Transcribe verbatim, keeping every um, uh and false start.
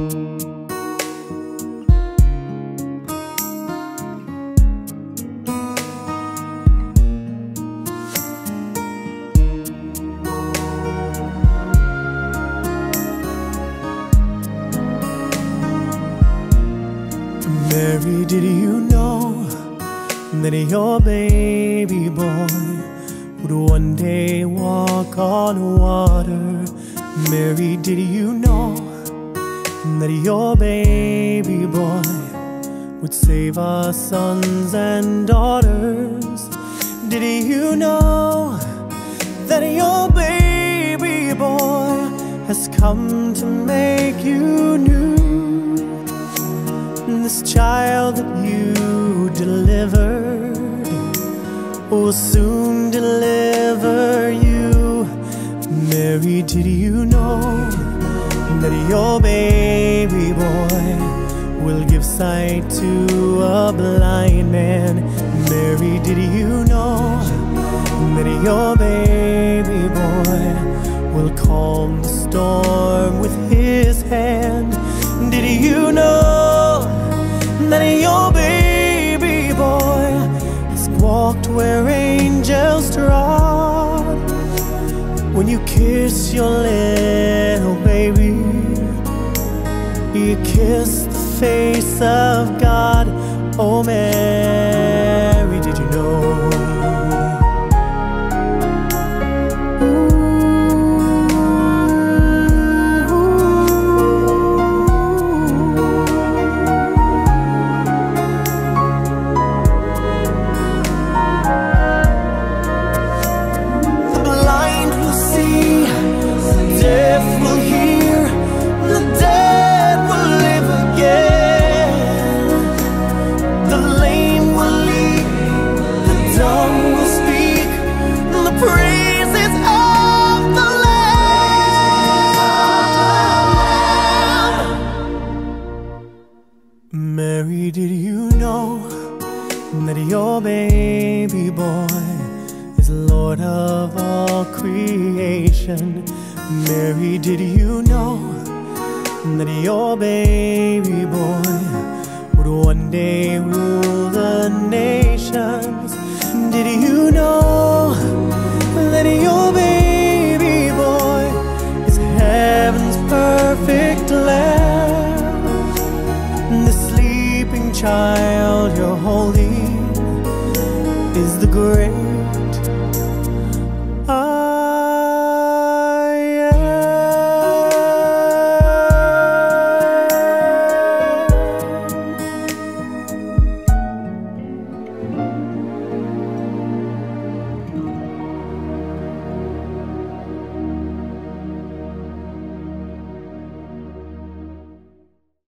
Mary, did you know that your baby boy would one day walk on water? Mary, did you know that your baby boy would save our sons and daughters? Did you know that your baby boy has come to make you new? This child that you delivered will soon deliver you. Mary, did you know that your baby boy will give sight to a blind man? Mary, did you know that your baby boy will calm the storm with his hand? Did you know that your baby boy has walked where angels trod? When you kiss your little baby, you kiss the face of God. Oh, Mary, did you know? Mary, did you know that your baby boy is Lord of all creation? Mary, did you know that your baby boy would one day rule the nations? Did you know that your baby boy is heaven's perfect Lamb? The sleeping child